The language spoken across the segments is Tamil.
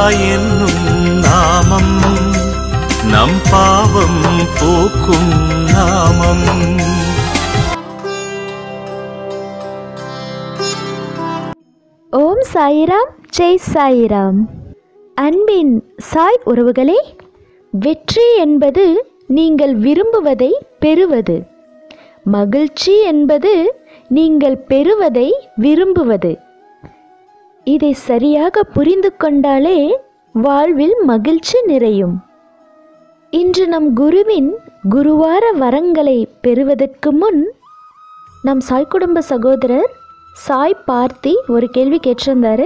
என்னும் நாமம் நம் பாவம் போக்கும் நாமம். ஓம் சாயிராம், ஜெய் சாயிராம். அன்பின் சாய் உறவுகளே, வெற்றி என்பது நீங்கள் விரும்புவதை பெறுவது. மகிழ்ச்சி என்பது நீங்கள் பெறுவதை விரும்புவது. இதை சரியாக புரிந்து கொண்டாலே வாழ்வில் மகிழ்ச்சி நிறையும். இன்று நம் குருவின் குருவார வரங்களை பெறுவதற்கு முன் நம் சாய் குடும்ப சகோதரர் சாய் பார்த்தி ஒரு கேள்வி கேட்டிருந்தாரு.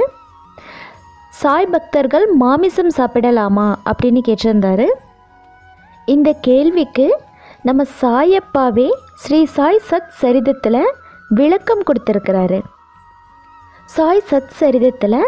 சாய் பக்தர்கள் மாமிசம் சாப்பிடலாமா அப்படின்னு கேட்டிருந்தாரு. இந்த கேள்விக்கு நம்ம சாயப்பாவே ஸ்ரீ சாய் சத் சரிதத்தில் விளக்கம் கொடுத்துருக்கிறாரு. சாய் சத் சரிதத்தில்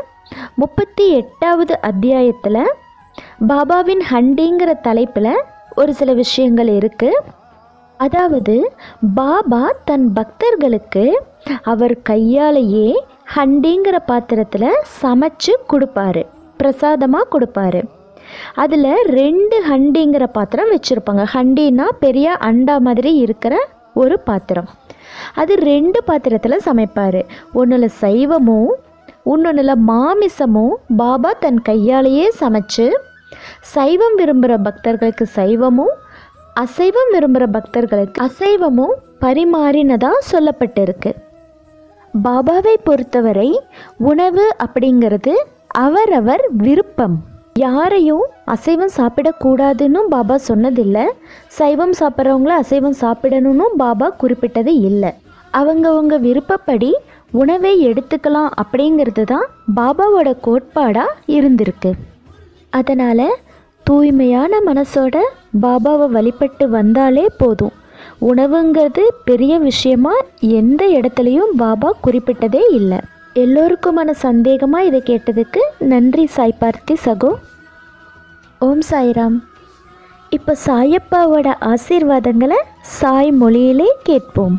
38வது அத்தியாயத்தில் பாபாவின் ஹண்டிங்கிற தலைப்பில் ஒரு சில விஷயங்கள் இருக்குது. அதாவது பாபா தன் பக்தர்களுக்கு அவர் கையாலேயே ஹண்டிங்கிற பாத்திரத்தில் சமைச்சு கொடுப்பாரு, பிரசாதமாக கொடுப்பாரு. அதில் 2 ஹண்டிங்கிற பாத்திரம் வச்சுருப்பாங்க. ஹண்டின்னா பெரிய அண்டா மாதிரி இருக்கிற ஒரு பாத்திரம். அது 2 பாத்திரத்தில் சமைப்பார். ஒன்றில் சைவமும் இன்னொன்றில் மாமிசமும் பாபா தன் கையாலேயே சமைச்சு சைவம் விரும்புகிற பக்தர்களுக்கு சைவமும் அசைவம் விரும்புகிற பக்தர்களுக்கு அசைவமும் பரிமாறினதாக சொல்லப்பட்டிருக்கு. பாபாவை பொறுத்தவரை உணவு அப்படிங்கிறது அவரவர் விருப்பம். யாரையும் அசைவம் சாப்பிடக்கூடாதுன்னு பாபா சொன்னதில்லை, சைவம் சாப்பிட்றவங்கள அசைவம் சாப்பிடணும்னு பாபா குறிப்பிட்டது இல்லை. அவங்கவுங்க விருப்பப்படி உணவை எடுத்துக்கலாம் அப்படிங்கிறது தான் பாபாவோட கோட்பாடாக இருந்திருக்கு. அதனால் தூய்மையான மனசோட பாபாவை வழிபட்டு வந்தாலே போதும். உணவுங்கிறது பெரிய விஷயமா எந்த இடத்துலையும் பாபா குறிப்பிட்டதே இல்லை. எல்லோருக்குமான சந்தேகமாக இதை கேட்டதுக்கு நன்றி சாய் பார்த்தி சகோ. ஓம் சாய்ராம். இப்போ சாயப்பாவோட ஆசீர்வாதங்களை சாய் மொழியிலே கேட்போம்.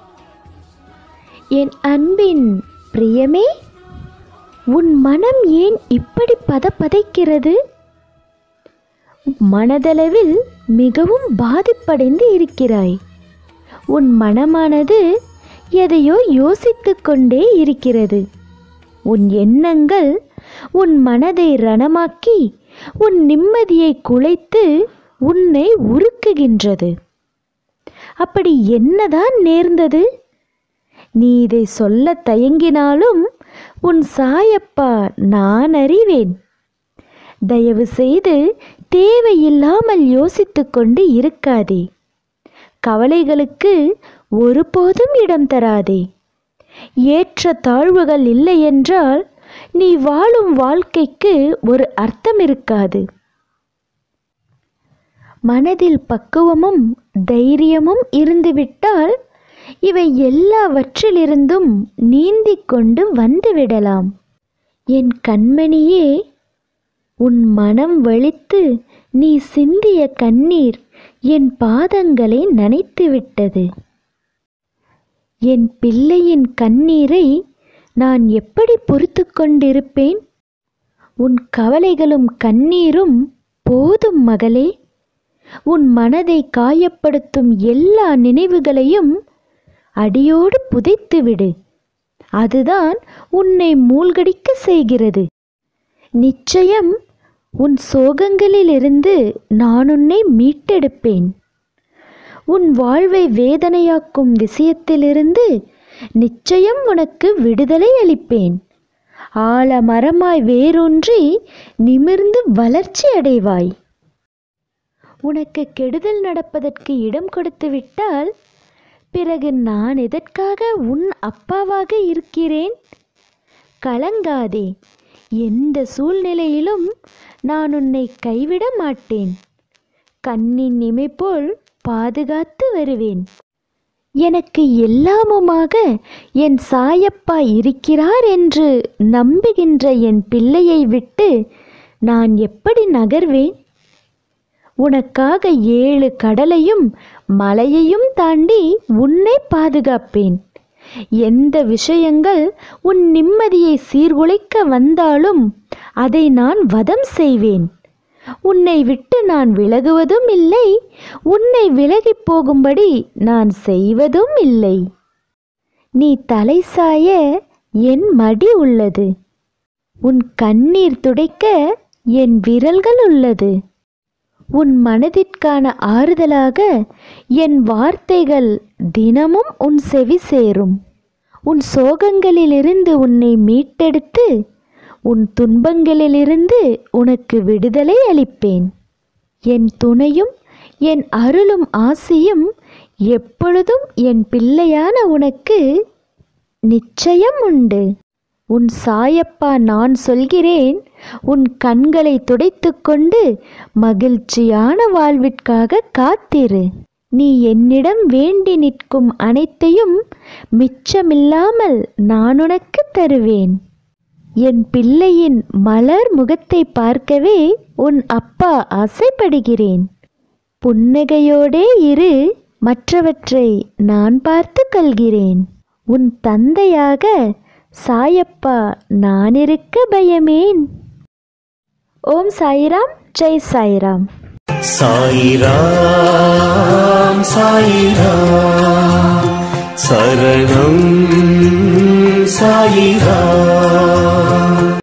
என் அன்பின் பிரியமே, உன் மனம் ஏன் இப்படி பதைக்கிறது? மனதளவில் மிகவும் பாதிப்படைந்து இருக்கிறாய். உன் மனமானது எதையோ யோசித்து கொண்டே இருக்கிறது. உன் எண்ணங்கள் உன் மனதை ரணமாக்கி உன் நிம்மதியை குலைத்து உன்னை உருக்குகின்றது. அப்படி என்னதான் நேர்ந்தது? நீ இதை சொல்ல தயங்கினாலும் உன் சாயப்பா நான் அறிவேன். தயவு செய்து தேவையில்லாமல் யோசித்து கொண்டு இருக்காதே. கவலைகளுக்கு ஒருபோதும் இடம் தராதே. ஏற்ற தாழ்வுகள் இல்லை என்றால் நீ வாழும் வாழ்க்கைக்கு ஒரு அர்த்தம் இருக்காது. மனதில் பக்குவமும் தைரியமும் இருந்துவிட்டால் இவை எல்லாவற்றிலிருந்தும் நீந்திக் கொண்டு வந்துவிடலாம். என் கண்மணியே, உன் மனம் வலித்து நீ சிந்திய கண்ணீர் என் பாதங்களை நனைத்துவிட்டது. என் பிள்ளையின் கண்ணீரை நான் எப்படி பொறுத்து கொண்டிருப்பேன்? உன் கவலைகளும் கண்ணீரும் போதும் மகளே. உன் மனதை காயப்படுத்தும் எல்லா நினைவுகளையும் அடியோடு புதைத்துவிடு. அதுதான் உன்னை மூழ்கடிக்க செய்கிறது. நிச்சயம் உன் சோகங்களிலிருந்து நான் உன்னை மீட்டெடுப்பேன். உன் வாழ்வை வேதனையாக்கும் விஷயத்திலிருந்து நிச்சயம் உனக்கு விடுதலை அளிப்பேன். ஆலமரமாய் வேரூன்றி நிமிர்ந்து வளர்ச்சி அடைவாய். உனக்கு கெடுதல் நடப்பதற்கு இடம் கொடுத்து விட்டால் பிறகு நான் எதற்காக உன் அப்பாவாக இருக்கிறேன்? கலங்காதே. எந்த சூழ்நிலையிலும் நான் உன்னை கைவிட மாட்டேன். கண்ணின் இமை போல் பாதுகாத்து வருவேன். எனக்கு எல்லாமுமாக என் சாயப்பா இருக்கிறார் என்று நம்புகின்ற என் பிள்ளையை விட்டு நான் எப்படி நகர்வேன்? உனக்காக 7 கடலையும் மலையையும் தாண்டி உன்னை பாதுகாப்பேன். எந்த விஷயங்கள் உன் நிம்மதியை சீர்குலைக்க வந்தாலும் அதை நான் வதம் செய்வேன். உன்னை விட்டு நான் விலகுவதும் இல்லை, உன்னை விலகிப் போகும்படி நான் செய்வதும் இல்லை. நீ தலை சாய என் மடி உள்ளது, உன் கண்ணீர் துடைக்க என் விரல்கள் உள்ளது. உன் மனதிற்கான ஆறுதலாக என் வார்த்தைகள் தினமும் உன் செவி சேரும். உன் சோகங்களிலிருந்து உன்னை மீட்டெடுத்து உன் துன்பங்களிலிருந்து உனக்கு விடுதலை அளிப்பேன். என் துணையும் என் அருளும் ஆசியும் எப்பொழுதும் என் பிள்ளையான உனக்கு நிச்சயம் உண்டு. உன் சாயப்பா நான் சொல்கிறேன், உன் கண்களை துடைத்துக்கொண்டு மகிழ்ச்சியான வாழ்விற்காக காத்திரு. நீ என்னிடம் வேண்டி நிற்கும் அனைத்தையும் மிச்சமில்லாமல் நான் உனக்கு தருவேன். என் பிள்ளையின் மலர் முகத்தை பார்க்கவே உன் அப்பா ஆசைப்படுகிறேன். புன்னகையோடே இரு, மற்றவற்றை நான் பார்த்து கொள்கிறேன். உன் தந்தையாக சாயப்பா நான் இருக்க பயமேன். ஓம் சாயிராம், ஜெய் சாயிராம். சாயிராம் சாயிராம் சரணம் சாயிராம்.